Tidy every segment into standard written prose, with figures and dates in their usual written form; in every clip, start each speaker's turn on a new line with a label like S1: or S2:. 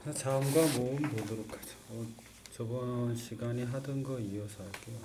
S1: 자음과 모음 보도록 하죠. 저번 시간에 하던 거 이어서 할게요.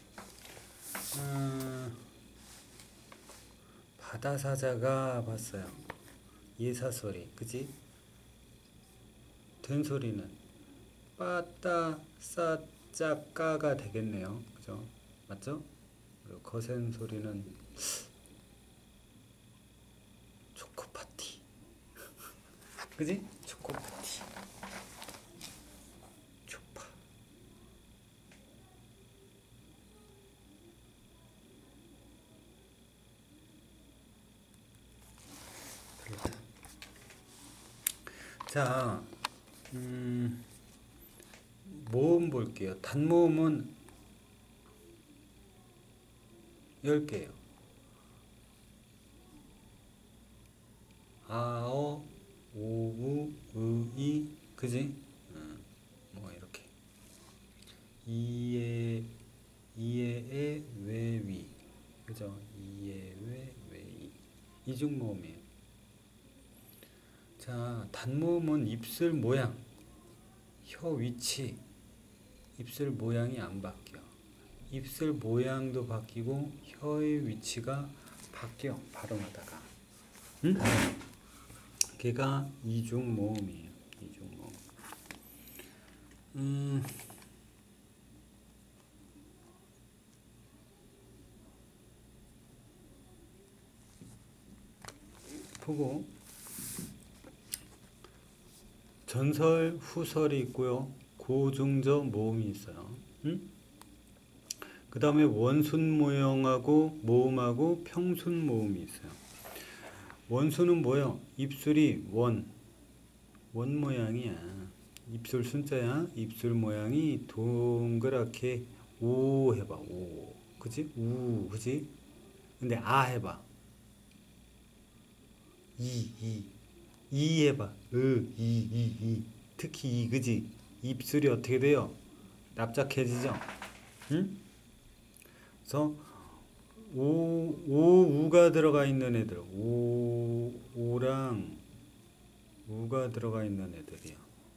S1: 바다사자가 봤어요. 예사소리, 그지? 된 소리는 빠따 싸짜 까가 되겠네요. 그죠? 맞죠? 그리고 거센 소리는 초코파티. 그지? 초코파티. 초파. 그렇다. 자, 모음 볼게요. 단모음은 10개예요. 아어, 오우, 의이, 그지? 뭐 이렇게 이에, 이에에, 외위, 그죠? 이에, 외이 이중모음이에요. 자, 단모음은 입술 모양, 혀 위치, 입술 모양이 안 바뀌어. 입술 모양도 바뀌고 혀의 위치가 바뀌어 발음하다가. 응? 걔가 이중모음이에요. 이중모음. 보고 전설, 후설이 있고요. 고중저 모음이 있어요. 응? 그 다음에 원순 모형하고 모음하고 평순 모음이 있어요. 원순은 뭐예요? 입술이 원 모양이야. 입술 순자야. 입술 모양이 동그랗게 오 해봐. 오. 그치? 우. 그치? 근데 아 해봐. 이 해봐. 이. 특히 이. 그치? 입술이 어떻게 돼요? 납작해지죠? 응? 그래서 우가 들어가 있는 애들. 오랑 우가 들어가 있는 애들이야.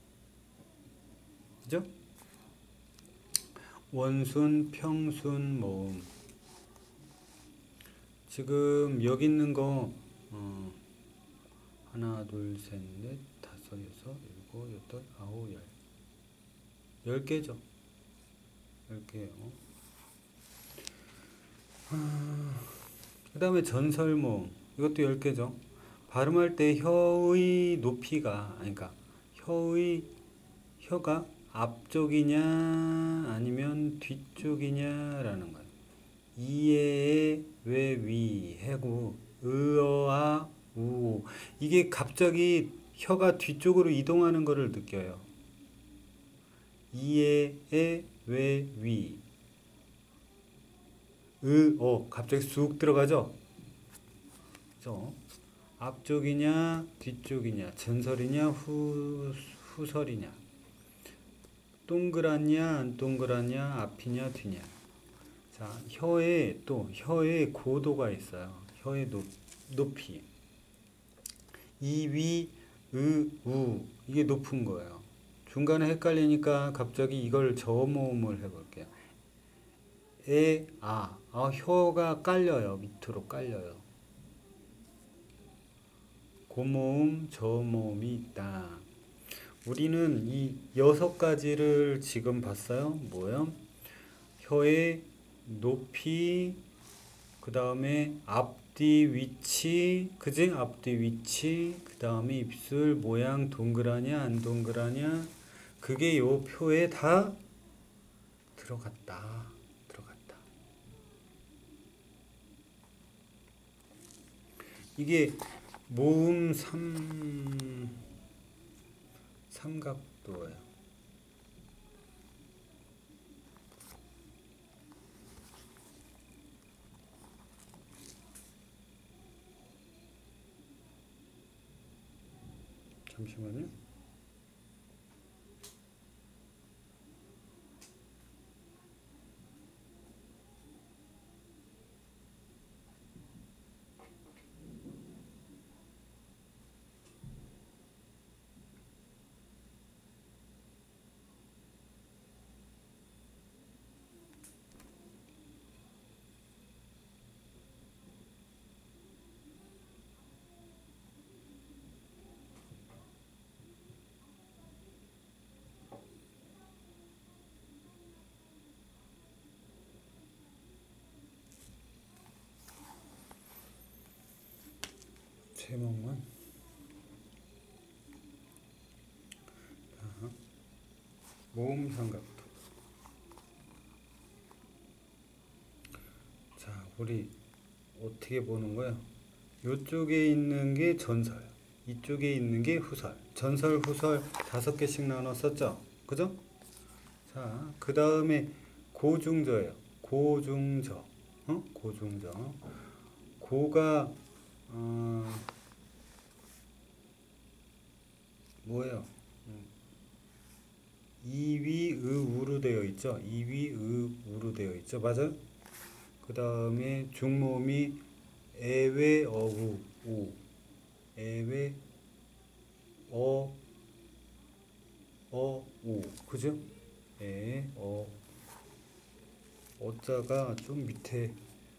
S1: 그죠? 원순, 평순, 모음. 지금 여기 있는 거 하나, 둘, 셋, 넷, 다섯, 여섯, 일곱, 여덟, 아홉, 열. 10개죠. 10개요. 그 다음에 전설모음. 이것도 10개죠. 발음할 때 혀의 높이가, 그러니까 혀가 앞쪽이냐 아니면 뒤쪽이냐라는 거예요. 이에 왜 위 해고 으어아 우 이게 갑자기 혀가 뒤쪽으로 이동하는 것을 느껴요. 이에 왜 위 으어 갑자기 쑥 들어가죠. 그죠? 앞쪽이냐 뒤쪽이냐 전설이냐 후설이냐 동그랗냐 안 동그랗냐 앞이냐 뒤냐. 자, 혀의 고도가 있어요. 혀의 높이. 이, 위, 우 이게 높은 거예요. 중간에 헷갈리니까 갑자기 이걸 저모음을 해볼게요. 혀가 깔려요. 밑으로 깔려요. 고모음, 저모음이 있다. 우리는 이 6가지를 지금 봤어요. 뭐요? 혀의 높이, 그 다음에 앞뒤 위치, 그지? 앞뒤 위치, 그 다음에 입술 모양 동그라냐, 안 동그라냐, 그게 요 표에 다 들어갔다. 이게 모음 삼각도예요. 잠시만요. 제목만. 자, 모음 삼각도. 자, 우리 어떻게 보는 거야? 이쪽에 있는 게 전설, 이쪽에 있는 게 후설. 전설, 후설 5개씩 나눴었죠? 그죠? 자, 그 다음에 고중저예요. 고중저. 고중저. 고가 뭐예요? 이위의우로 되어 있죠. 이위의우로 되어 있죠. 맞아요? 그 다음에 중모음이 애외어우 우 애외 어 어우 그죠? 어자가 좀 밑에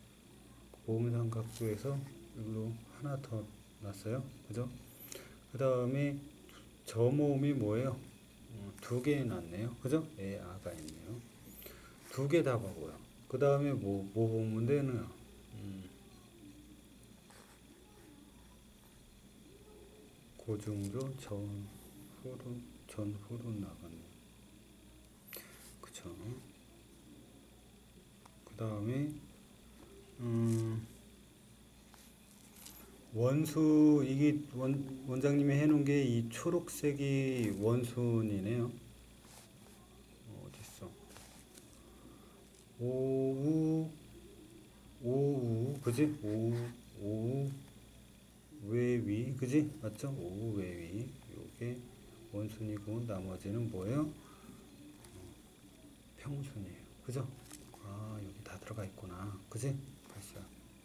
S1: 모음삼각도에서 여기로 하나 더 났어요. 그죠? 그 다음에 저모음이 뭐예요? 2개 났네요. 그죠? 아가 있네요. 2개 다 보고요. 그 다음에 뭐 보면 되나요? 고중조 전후로 나가네. 그쵸? 그 다음에 원수 이게 원장님이 해놓은 게 이 초록색이 원순이네요. 어딨어? 오우 그지? 오우 외위 그지? 맞죠? 오우 외위 요게 원순이고 나머지는 뭐예요? 평순이에요. 그죠? 아 여기 다 들어가 있구나. 그지? 벌써.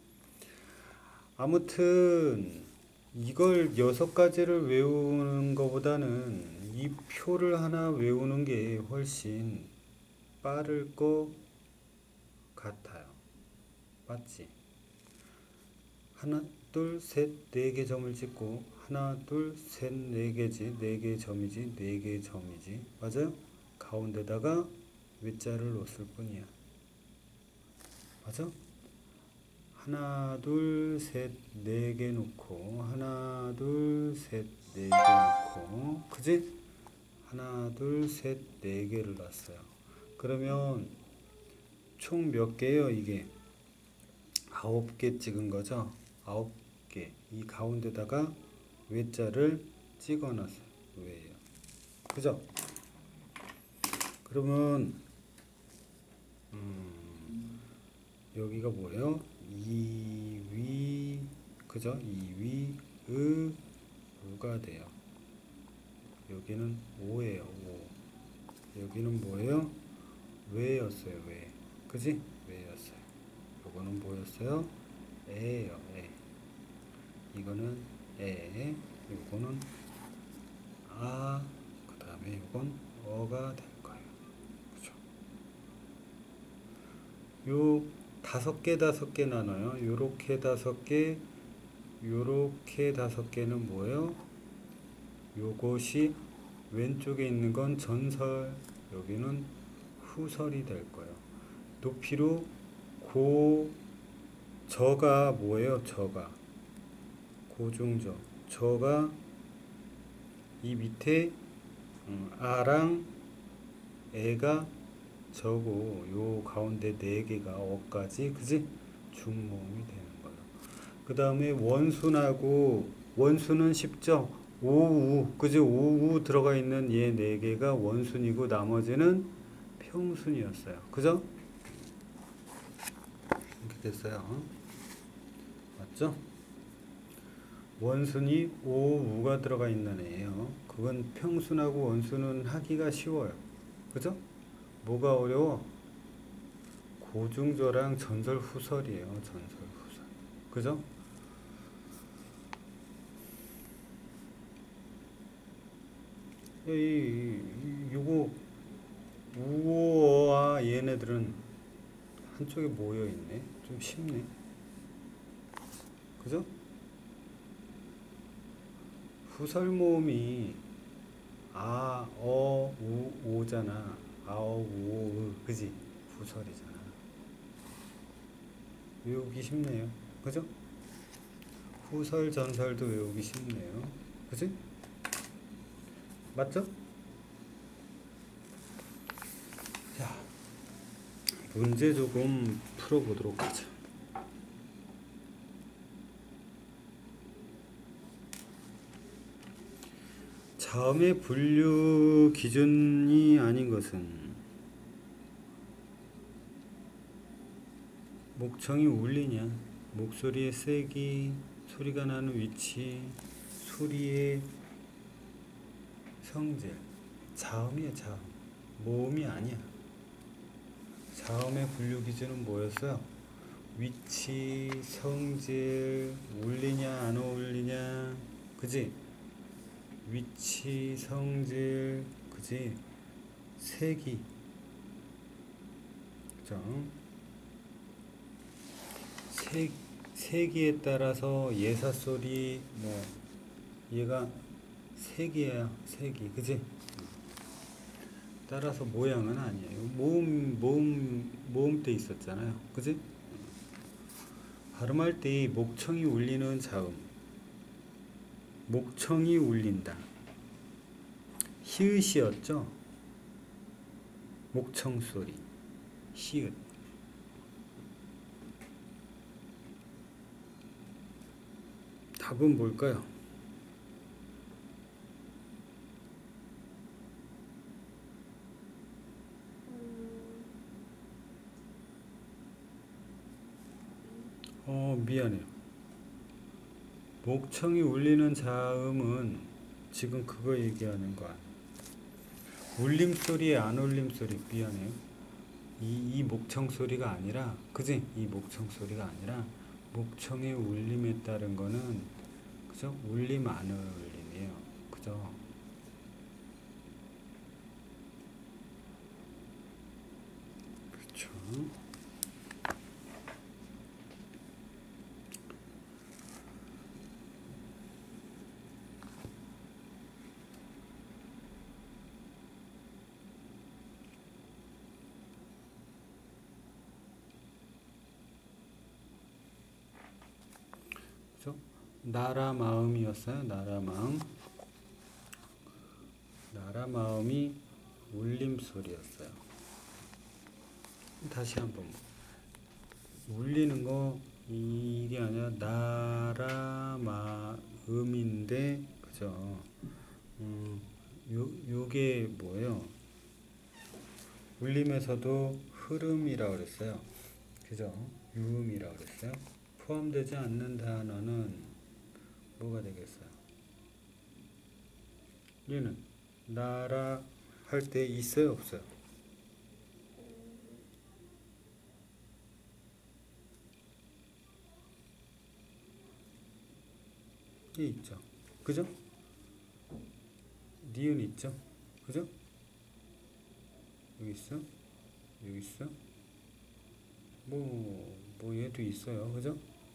S1: 아무튼 이걸 6가지를 외우는 것보다는 이 표를 하나 외우는 게 훨씬 빠를 것 같아요. 맞지? 하나, 둘, 셋, 4개 점을 찍고 하나, 둘, 셋, 4개지. 4개 점이지. 4개 점이지. 맞아요? 가운데다가 외자를 놓을 뿐이야. 맞아? 하나, 둘, 셋, 4개 놓고 하나, 둘, 셋, 4개 놓고 그지? 하나, 둘, 셋, 4개를 놨어요. 그러면 총 몇 개예요? 이게 9개 찍은 거죠? 9개. 이 가운데다가 외자를 찍어놨어요. 왜요? 그죠? 그러면 여기가 뭐예요? 이위 그죠? 이위 의 우가 돼요. 여기는 오예요. 오. 여기는 뭐예요? 왜였어요. 왜. 그지? 왜였어요. 요거는 뭐였어요? 에예요. 에. 이거는 에. 요거는 아. 그 다음에 요건 어가 될 거예요. 그죠? 요 5개 나눠요. 요렇게 5개, 요렇게 5개는 뭐예요? 요것이 왼쪽에 있는 건 전설, 여기는 후설이 될 거예요. 높이로 저가 뭐예요? 저가 고중저. 저가 이 밑에 아랑 애가 저고 요 가운데 4개가 어까지 그지? 중모음이 되는 거예요. 그 다음에 원수는 쉽죠? 오우 그지? 오우 들어가 있는 얘 4개가 원순이고 나머지는 평순이었어요. 그죠? 이렇게 됐어요. 맞죠? 원순이 오우가 들어가 있는 애예요. 그건 평순하고 원순은 하기가 쉬워요. 그죠? 뭐가 어려워? 고중저랑 전설후설이에요. 전설후설. 그죠? 요거 우어와 얘네들은 한쪽에 모여 있네. 좀 쉽네. 그죠? 후설 모음이 아, 어, 우, 오잖아. 아, 어, 우, 그지? 후설이잖아. 외우기 쉽네요. 그죠? 후설 전설도 외우기 쉽네요. 그치? 맞죠? 자, 문제 조금 풀어보도록 하죠. 자음의 분류 기준이 아닌 것은 목청이 울리냐, 목소리의 세기, 소리가 나는 위치, 소리의 성질. 자음이야, 자음. 모음이 아니야. 자음의 분류 기준은 뭐였어요? 위치, 성질, 울리냐 안 울리냐, 그지? 위치, 성질, 그지? 세기, 그죠? 세기에 따라서 예사 소리, 뭐 얘가 세기야, 세기, 그지? 따라서 모양은 아니에요. 모음대 있었잖아요, 그지? 발음할 때 목청이 울리는 자음, 목청이 울린다. 히읗이었죠? 목청 소리, 히읗. 답은 뭘까요? 미안해요. 목청이 울리는 자음은 지금 그거 얘기하는 거 아니에요. 울림소리, 안 울림소리, 미안해요. 이 목청 소리가 아니라, 그지? 이 목청 소리가 아니라, 목청의 울림에 따른 거는, 그죠? 울림, 안 울림이에요. 그죠? 그쵸? 나라 마음이었어요. 나라 마음. 나라 마음이 울림소리였어요. 다시 한번. 울리는 거 이게 아니라 나라 마음인데, 그죠? 요게 뭐예요? 울림에서도 흐름이라고 그랬어요. 그죠? 유음이라고 그랬어요. 포함되지 않는 단어는 뭐가 되겠어요? 얘는 나라 할 때 있어요, 없어요? 얘 있죠. 그죠? 니은 있죠. 그죠? 여기 있어? 여기 있어? 뭐 얘도 있어요. 그죠?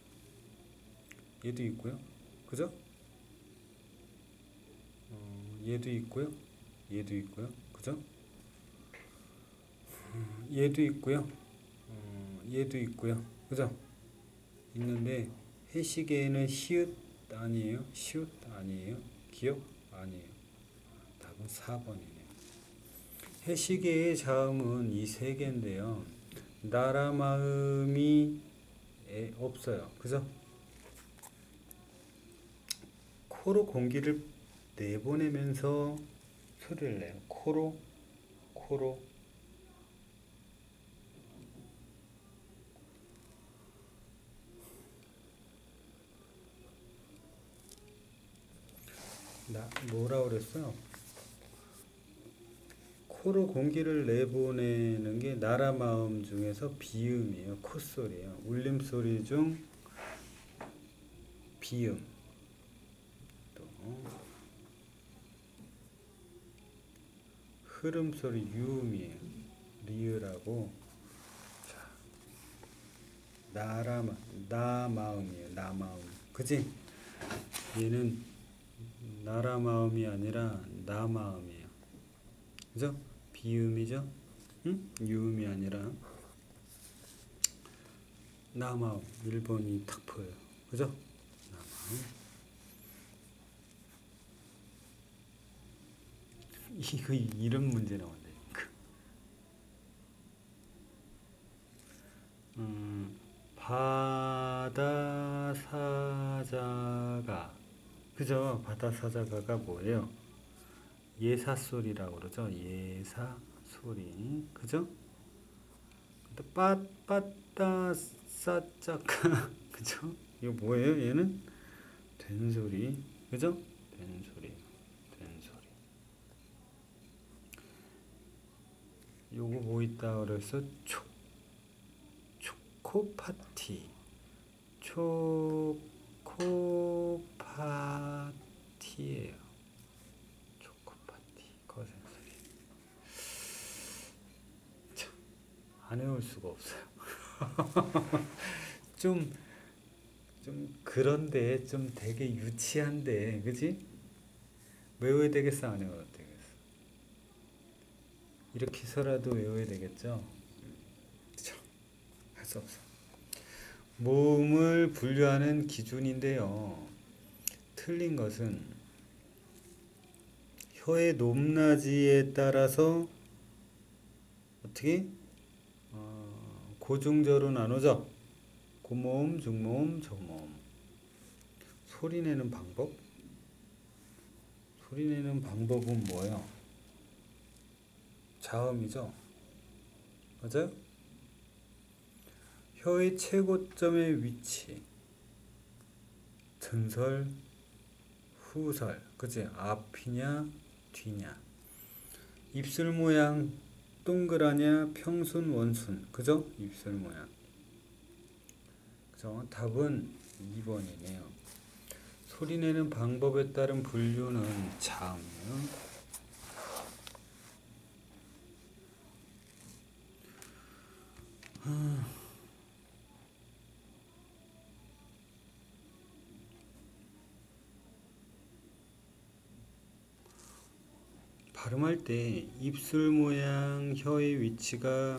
S1: 얘도 있고요. 그죠? 얘도 있고요. 얘도 있고요. 그죠? 얘도 있고요. 얘도 있고요. 그죠? 있는데 해시계에는 히읗 아니에요? 시읒 아니에요? 기억 아니에요. 답은 4번이네요. 해시계의 자음은 이 세 개인데요. 나라 마음이 없어요. 그죠? 코로 공기를 내보내면서 소리를 내요. 코로 뭐라 그랬어요? 코로 공기를 내보내는 게 나라 마음 중에서 비음이에요. 콧소리예요. 울림소리 중 비음. 또 흐름소리 유음이에요. 리을하고. 자, 나 마음이에요. 나 마음. 그지? 얘는 나라 마음이 아니라 나 마음이에요. 그죠? 비음이죠? 응? 유음이 아니라 나 마음. 1번이 탁 보여요. 그죠? 나 마음. 이거 이런 문제 나온다. 바다 사자가, 그죠? 바다 사자가가 뭐예요? 예사소리라고 그러죠. 예사소리, 그죠? 빠따 싸짜까, 그죠? 이거 뭐예요? 얘는 된소리, 그죠? 된소리. 요거 뭐 있다 그래서 초코파티. 초코파티예요. 초코파티. 거센소리. 참, 안 외울 수가 없어요. 좀 그런데 좀 되게 유치한데, 그지? 외워야 되겠어, 안 외워야 되겠어? 이렇게 해서라도 외워야 되겠죠? 할 수 없어. 모음을 분류하는 기준인데요. 틀린 것은 혀의 높낮이에 따라서 어떻게 고중저로 나누죠. 고모음, 중모음, 저모음. 소리내는 방법? 소리내는 방법은 뭐예요? 자음이죠. 맞아요? 혀의 최고점의 위치. 전설, 후설. 그치? 앞이냐, 뒤냐. 입술 모양 동그라냐, 평순, 원순. 그죠? 입술 모양. 그죠? 답은 2번이네요. 소리내는 방법에 따른 분류는 자음이요. 발음할 때 입술 모양, 혀의 위치가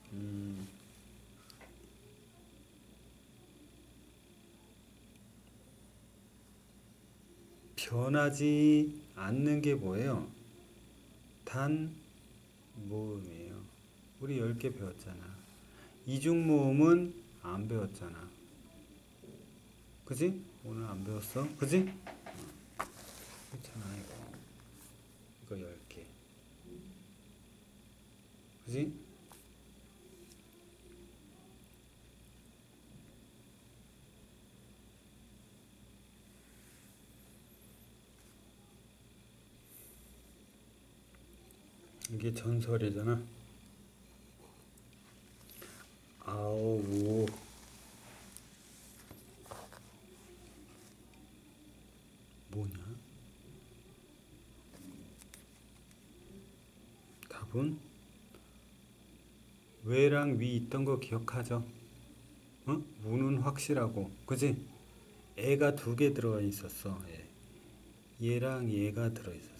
S1: 변하지 않는 게 뭐예요? 단 모음이에요. 우리 10개 배웠잖아. 이중 모음은 안 배웠잖아. 그지? 오늘 안 배웠어? 그지? 괜찮아 이거 10개. 그지? 이게 전설이잖아. 아우 뭐냐? 답은 외랑 위 있던 거 기억하죠? 어? 우는 확실하고, 그지? 애가 2개 들어가 있었어. 얘랑 얘가 들어 있었어.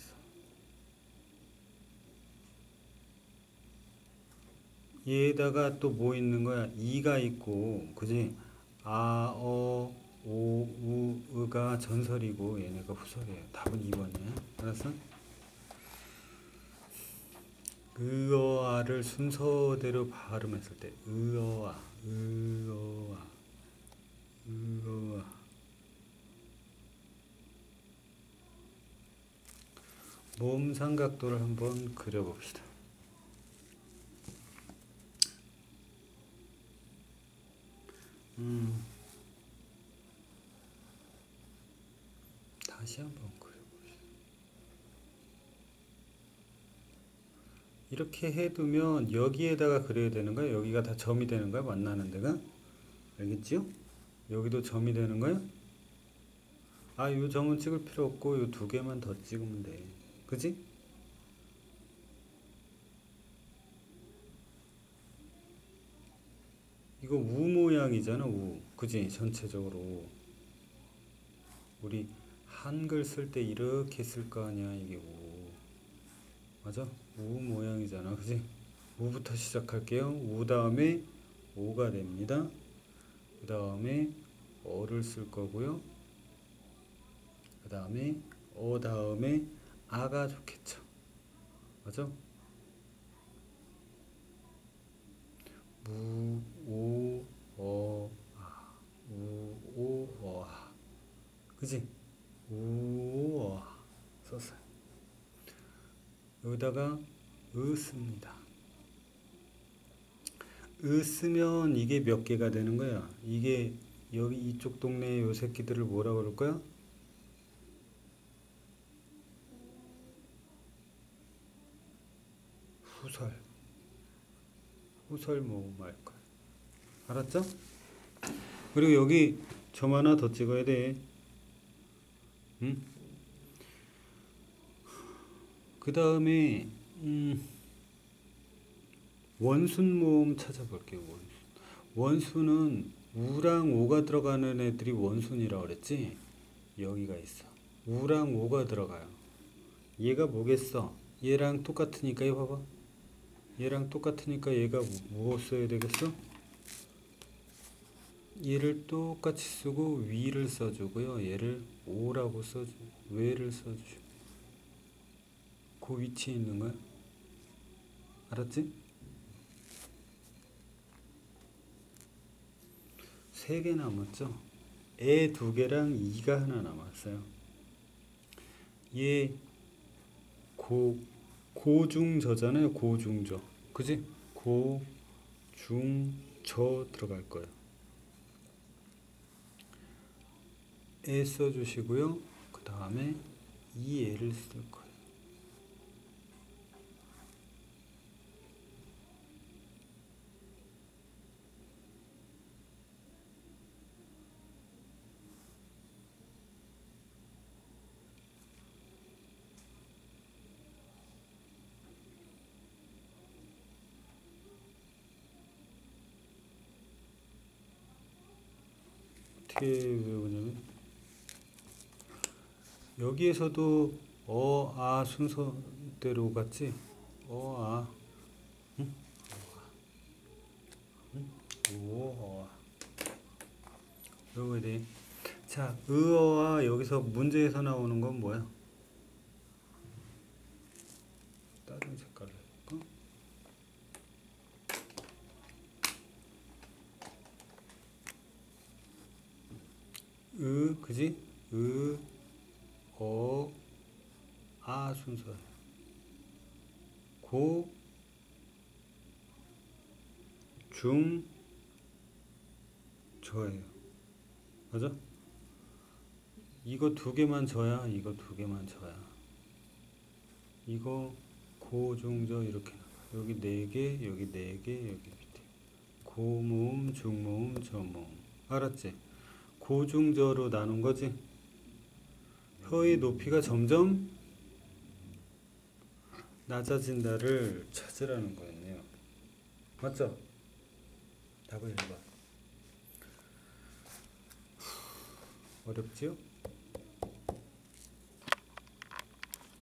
S1: 얘에다가 또 뭐 있는 거야? 이가 있고, 그지? 아, 어, 오, 우, 으가 전설이고 얘네가 후설이에요. 답은 2번이야. 알았어? 으어아를 순서대로 발음했을 때 으어아, 으어아, 으어아. 모음 삼각도를 한번 그려봅시다. 다시 한번 그려봅시다. 이렇게 해두면 여기에다가 그려야 되는 거야? 여기가 다 점이 되는 거야? 만나는 데가? 알겠지요? 여기도 점이 되는 거야? 아, 요 점은 찍을 필요 없고 요 2개만 더 찍으면 돼. 그지? 이거 우 모양이잖아, 우. 그지? 전체적으로. 우리 한글 쓸 때 이렇게 쓸 거 아니야, 이게 우. 맞아? 우 모양이잖아, 그지? 우부터 시작할게요. 우 다음에 오가 됩니다. 그 다음에 어를 쓸 거고요. 그 다음에 어 다음에 아가 좋겠죠. 맞아? 무, 오, 어, 아. 우, 오, 어, 아. 그지? 우, 어, 아. 썼어요. 여기다가 으 씁니다. 으 쓰면 이게 몇 개가 되는 거야? 이게 여기 이쪽 동네 요 새끼들을 뭐라 그럴 거야? 후설. 후설 모음 할 거야. 알았죠? 그리고 여기 점 하나 더 찍어야 돼. 응? 그 다음에 원순 모음 찾아볼게요. 원순은 우랑 오가 들어가는 애들이 원순이라고 그랬지? 여기가 있어. 우랑 오가 들어가요. 얘가 뭐겠어? 얘랑 똑같으니까 이거 봐봐. 얘랑 똑같으니까 얘가 뭐 써야 되겠어? 얘를 똑같이 쓰고 위를 써주고요. 얘를 오라고 써주, 왜를 써주죠. 그 위치에 있는 거야. 알았지? 3개 남았죠? 에 2개랑 이가 하나 남았어요. 얘 고중저잖아요. 고중저. 그지? 고중저 들어갈 거예요. 에 써주시고요. 그 다음에 이 애를 쓸 거예요. 어떻게 외우냐면 여기에서도 어, 아 순서대로 갔지? 어, 아, 응? 오, 어, 아. 외워야 돼. 자, 의어와 여기서 문제에서 나오는 건 뭐야? 다른 색깔로 해볼까? 그지? 어, 아 순서야. 고, 중, 저예요. 맞아? 이거 2개만 저야, 이거 2개만 저야. 이거 고, 중, 저 이렇게 나가. 여기 4개, 여기 4개, 여기 밑에. 고모음, 중모음, 저모음. 알았지? 고중저로 나눈 거지? 혀의 높이가 점점 낮아진다를 찾으라는 거였네요. 맞죠? 답을 1번. 어렵지요?